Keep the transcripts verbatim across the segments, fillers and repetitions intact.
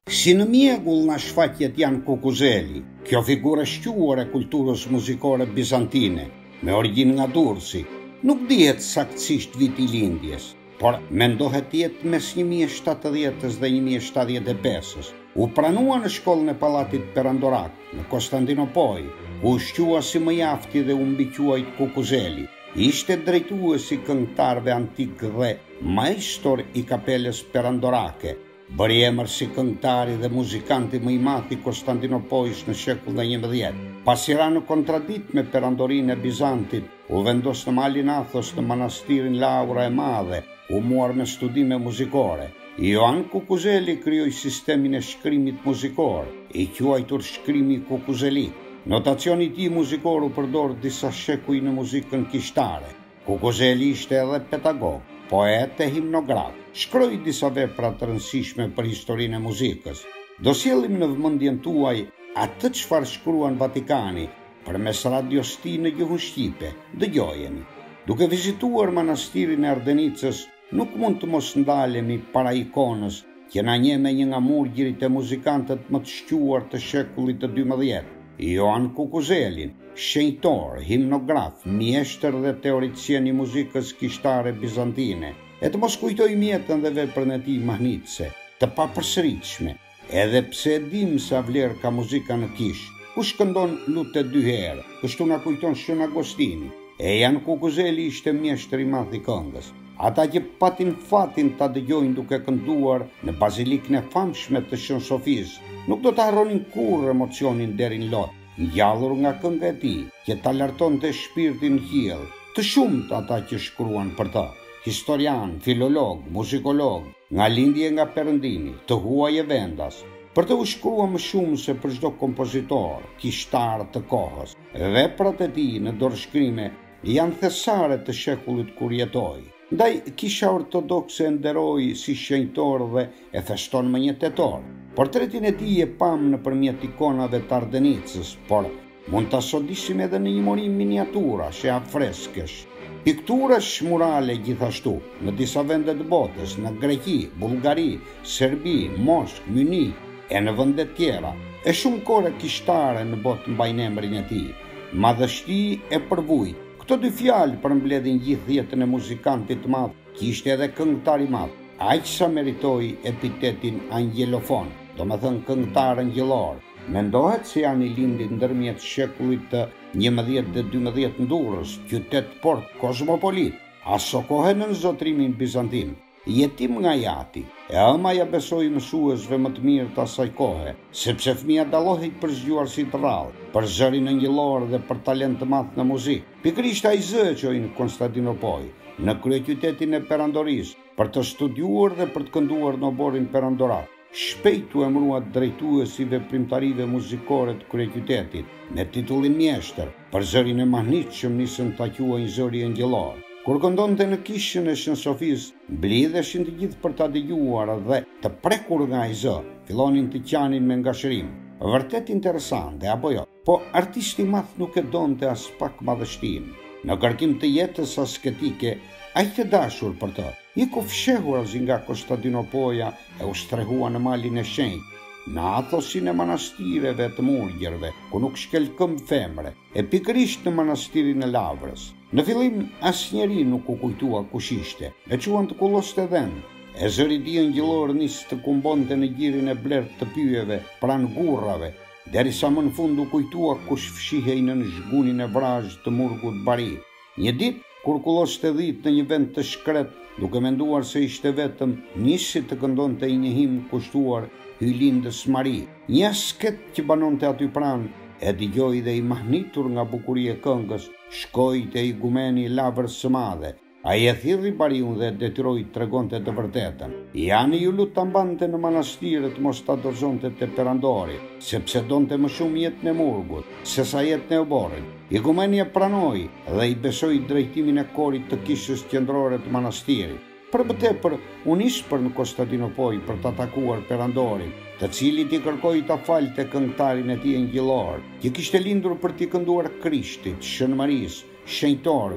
Si në mjegull në shfaqjet janë Kukuzeli, kjo figurë shquar e kulturës muzikore bizantine, me origjinë nga Durrësi, nuk dihet saktësisht viti i lindjes, por mendohet jetë mes një mijë e shtatëdhjetës dhe një mijë e shtatëdhjetë e pesës. U pranua në shkollën e Pallatit Perandorak, në Konstantinopoj, u shqua si më jafti dhe u mbiquajt Kukuzeli. Ishte drejtuesi këngëtarëve antik dhe majstor i kapelës Perandorake. Bëri emër si këngëtari dhe muzikanti më i madh i Konstantinopojës në shekullin e njëmbëdhjetë. Pasi ra në kontradikt me perandorinë e Bizantit, u vendos në malin Athos në manastirin Laura e Madhe, u muar me studime muzikore. Ioan Kukuzeli krijoi sistemin e shkrimit muzikor, i quajtur shkrimi kukuzelik. Notacioni i tij muzikor u përdor disa shekuj në muzikën kishtare. Kukuzeli ishte edhe pedagog, poet e himnograf. Shkroi disa vepra të rëndësishme për historinë e muzikës. Do sjellim në vëmendjen tuaj atë çfarë shkruan Vatikani përmes radios tij në gjuhën shqipe. Dëgjojeni. Duke vizituar manastirin e Ardenicës, nuk mund të mos ndalemi para ikonës që na njeh me një nga murgjirit e muzikantët më të shquar të shekullit të dymbëdhjetë. Ioan Kukuzelin, shenjtor, himnograf, mjeshtër dhe teoricien i muzikës kishtare bizantine, e të mos kujtoj mjetën dhe veprën e tij mahnitse, të papërsëritshme, edhe pse e dim sa vlerë ka muzika në kish, ku shkëndon lutet dy herë, kështu na kujton Shën Agostini. E Jan Kukuzeli ishte mjeshtër i madh i këngës. Ata që patin fatin ta dëgjojnë duke kënduar në bazilikën e famshme të Shën Sofisë, nuk do të harronin kurrë emocionin deri në lot, ngjallur nga kënga e tij, që ta lartonte shpirtin qiell. Të shumt ata që shkruan për të, historian, filolog, muzikolog, nga lindje nga perëndimi, të huaj e vendas, për të u shkruar më shumë se për çdo kompozitor, kishtar të kohës. Veprat e tij në dorëshkrime janë thesare të shekullit kur jetoi. Ndaj kisha ortodokse e nderoi si shenjtor dhe e feston më një tetor. Portretin e tij e pam nëpërmjet ikonave të Ardenicës, por mund ta sodisim edhe në një morim miniaturash e afreskesh. Pikturash murale gjithashtu në disa vende të botës, në Greqi, Bullgari, Serbi, Moskë, Munich e në vende tjera. E shumë kore kishtare në botë mbajnë emrin e tij. Madhështi e përvujt. Këto dy fjalë përmbledhin gjithë jetën e muzikantit të madh, që ishte edhe këngëtar i madh, aq sa meritoi epitetin angelofon, domethënë këngëtar angjëllor. Mendohet se janë i lindi ndërmjet shekullit të njëmbëdhjetë dhe dymbëdhjetë në Durrës, qytet port kozmopolit, aso kohë në zotrimin bizantin. Jetim nga jati, e ëma ja besoi mësuesve më të mirë të asaj kohe, sepse fëmia dallohej për zgjuarsi të rrallë, për zërin angjëllor dhe për talent të madh në muzikë. Pikërisht ai zëqoi në Konstantinopoj, në kryeqytetin e Perandorisë, për të studiuar dhe për të kënduar në oborin perandorak. Shpejt u emërua drejtues i veprimtarive muzikore të kryeqytetit, me titullin mjeshtër, për zërin e mahnitshëm nisën ta quajnë zëri angjëllor. Kur këndonte në kishën e Shën Sofisë, mblidheshin të gjithë për ta dëgjuar dhe të prekur nga ai zë, fillonin të qanin me ngashërim. Vërtet interesante, apo jo? Po artisti i madh nuk e donte as pak madhështinë. Në kërkim të jetës asketike, ai të dashur për të, iku fshehur azi nga Konstantinopoja e u strehua në malin e shenjtë, në Athosin e manastireve të murgjerve, ku nuk shkel këmbë femre, e pikërisht në manastirin e Lavrës. Në fillim asnjëri nuk u kujtua kush ishte, e quan të kulloste dhënë. E zëri i tij angjëllor nis të kumbonte në gjirin e blertë të pyjeve pranë gurrave, derisa më në fund u kujtua kush fshihej në zhgunin e vrazh të murgut Bari. Një ditë, kur kulloste dhit në një vend të shkret, duke menduar se ishte vetëm, nisi të këndonte një himn kushtuar Hylindës Mari. Një asket që banonte aty pranë, e dëgjoi dhe i mahnitur nga bukuria e këngës, shkoi te igumeni i Lavrës së Madhe. Ai e thirrri Bariun dhe detyroi të tregonte të vërtetën. Jani ju lut ta mbante në manastirët mos ta dorëzonte te perandori, sepse donte më shumë jetën e murgut se sa jetën e oborrit. Igumeni e pranoi dhe i besoi drejtimin e korit të kishës qendrore të manastirit. Për më tepër, u nis për në Konstantinopoj për ta takuar perandorin, të cilit i kërkoi ta falte këngëtarin e tij angjëllor, që kishte lindur për t'i kënduar Krishtit, Shënmarisë, shenjtorëve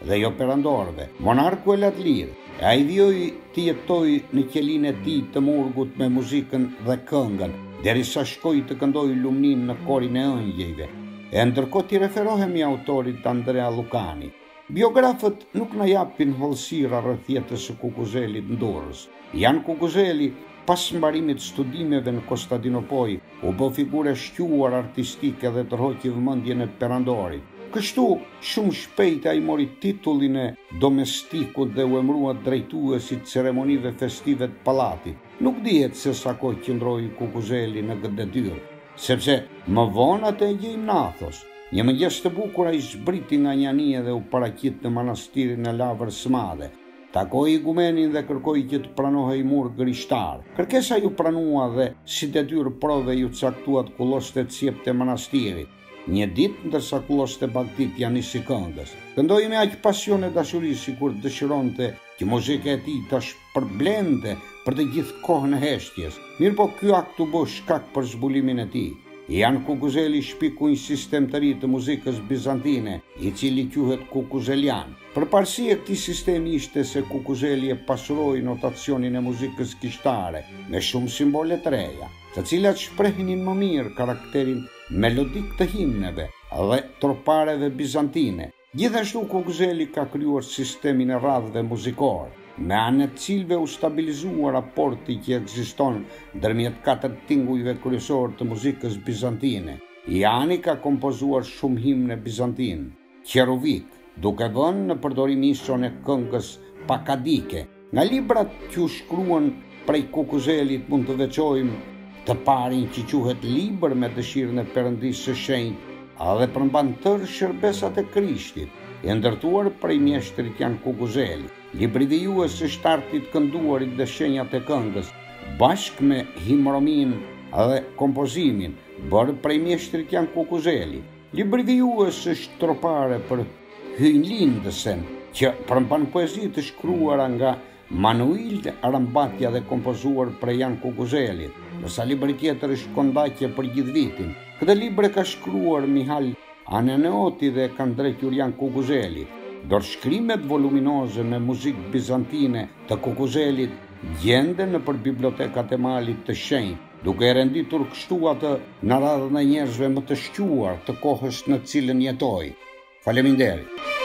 dhe jo perandorve. Monarku e Latlir, e a i vjoj të jetoj në qelin e ti të murgut me muzikën dhe këngën, derisa shkoj të këndoj lumnin në korin e ëngjëjve. E ndërkohë ti referohemi autorit Andrea Lukani. Biografët nuk na japin hollësira rreth jetës së Kukuzelit në Durrës. Jan Kukuzeli, pas mbarimit studimeve në Konstantinopoj, u bë figure shquar artistike dhe tërhoqi vëmendjen e perandorit. Kështu, shumë shpejt ai mori titullin e domestikut dhe u emërua drejtuesi të ceremonive festive të pallatit. Nuk dihet se sa kohë qëndroi Kukuzeli në këtë detyrë, sepse më vonë atë e gjejmë në Athos. Një mëngjes të bukur ai zbriti nga Njania dhe u paraqit në manastirin e Lavër së Madhe. Takoi igumenin dhe kërkoi që të pranohej mur gërishtar. Kërkesa ju pranua dhe si detyrë prove ju caktua të kulloste të sjepte manastirit. Një ditë ndërsa kulloste bagtit ja nisi këngës. Këndoi me aq pasion e dashuri sikur dëshironte që muzika e tij ta shpërblente për të gjithë kohën e heshtjes. Mirë po ky akt u bë shkak për zbulimin e tij. Jan Kukuzeli shpiku një sistem të ri të muzikës bizantine, i cili quhet Kukuzelian. Përparësi e këtij sistemi ishte se Kukuzeli e pasuroi notacionin e muzikës kishtare me shumë simbole të reja, të cilat shprehinin më mirë karakterin melodik të himneve dhe tropareve bizantine. Gjithashtu Kukuzeli ka krijuar sistemin e radhëve muzikore, me anë të cilëve u stabilizua raporti që ekziston ndërmjet katër tingujve kryesor të muzikës bizantine. Jani ka kompozuar shumë himne bizantin, qeruvik, duke vënë në përdorim ison e këngës pakadike. Nga librat që u shkruan prej Kukuzelit mund të veçojmë të parin që quhet Libër me dëshirën e Perëndisë së Shenjtë, dhe përmban tërë shërbesat e Krishtit, e ndërtuar prej mjeshtrit Jan Kukuzeli. Libri vijues së artit kënduarit dhe shenjat e këngës, bashkë me himromin dhe kompozimin, bërë prej mjeshtrit Jan Kukuzeli. Libri vijues është tropare për Hyjlindësen, që përmban poezi të shkruara nga Manuil Arambatja dhe kompozuar prej Jan Kukuzelit, ndërsa libri tjetër është kondaqe për gjithë vitin. Këtë libër ka shkruar Mihal Aneneoti dhe ka ndrequr Jan Kukuzeli. Dorëshkrimet voluminoze me muzikë bizantine të Kukuzelit gjenden nëpër bibliotekat e Malit të Shenjtë, duke e renditur kështu atë në radhën e njerëzve më të shquar të kohës në cilën jetoi. Faleminderit.